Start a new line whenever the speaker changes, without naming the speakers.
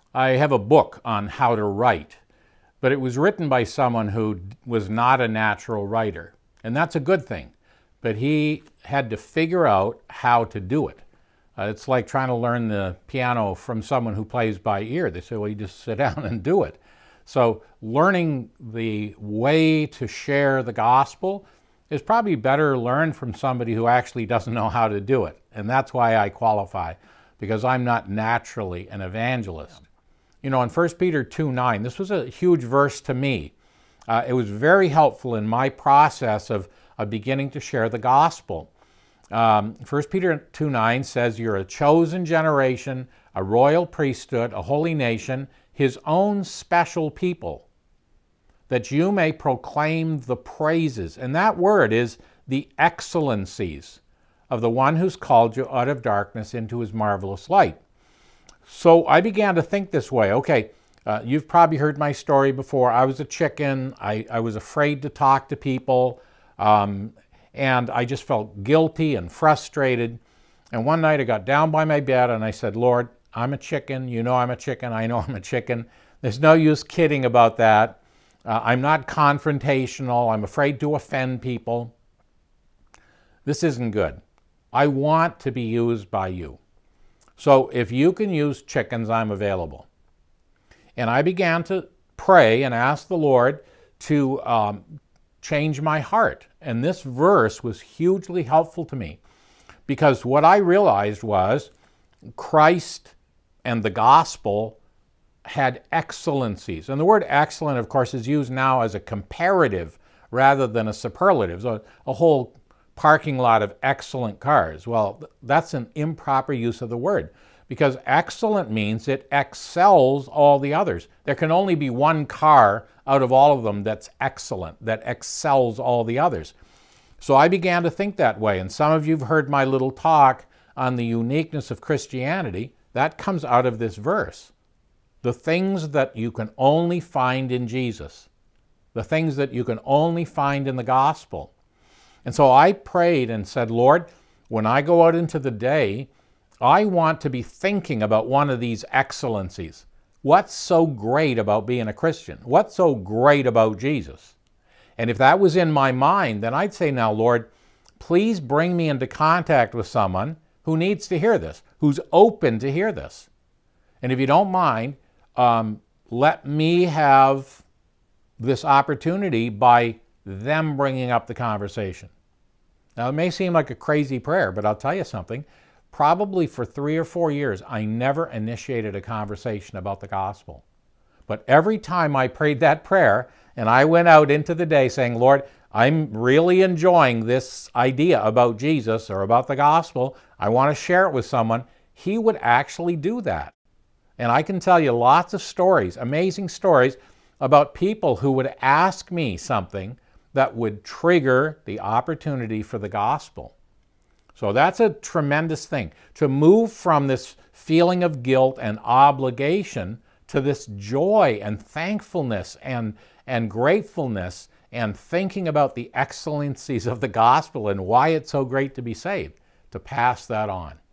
I have a book on how to write, but it was written by someone who was not a natural writer. And that's a good thing. But he had to figure out how to do it. It's like trying to learn the piano from someone who plays by ear. They say, well, you just sit down and do it. So learning the way to share the gospel is probably better learned from somebody who actually doesn't know how to do it. And that's why I qualify, because I'm not naturally an evangelist. You know, in 1 Peter 2:9, this was a huge verse to me. It was very helpful in my process of beginning to share the gospel. 1 Peter 2:9 says, you're a chosen generation, a royal priesthood, a holy nation, his own special people, that you may proclaim the praises. And that word is the excellencies of the one who's called you out of darkness into his marvelous light. So I began to think this way. Okay, you've probably heard my story before. I was a chicken. I was afraid to talk to people. And I just felt guilty and frustrated. And one night I got down by my bed and I said, Lord, I'm a chicken. You know I'm a chicken. I know I'm a chicken. There's no use kidding about that. I'm not confrontational. I'm afraid to offend people. This isn't good. I want to be used by you. So if you can use chickens, I'm available. And I began to pray and ask the Lord to change my heart. And this verse was hugely helpful to me, because what I realized was Christ and the gospel had excellencies. And the word excellent, of course, is used now as a comparative rather than a superlative. So a whole parking lot of excellent cars. Well, that's an improper use of the word, because excellent means it excels all the others. There can only be one car out of all of them that's excellent, that excels all the others. So I began to think that way. And some of you have heard my little talk on the uniqueness of Christianity. That comes out of this verse. The things that you can only find in Jesus. The things that you can only find in the gospel. And so I prayed and said, Lord, when I go out into the day, I want to be thinking about one of these excellencies. What's so great about being a Christian? What's so great about Jesus? And if that was in my mind, then I'd say, now, Lord, please bring me into contact with someone who needs to hear this, who's open to hear this. And if you don't mind, let me have this opportunity by them bringing up the conversation. Now, it may seem like a crazy prayer, but I'll tell you something. Probably for 3 or 4 years, I never initiated a conversation about the gospel. But every time I prayed that prayer, and I went out into the day saying, Lord, I'm really enjoying this idea about Jesus or about the gospel. I want to share it with someone. He would actually do that. And I can tell you lots of stories, amazing stories, about people who would ask me something that would trigger the opportunity for the gospel. So that's a tremendous thing, to move from this feeling of guilt and obligation to this joy and thankfulness and gratefulness and thinking about the excellencies of the gospel and why it's so great to be saved, to pass that on.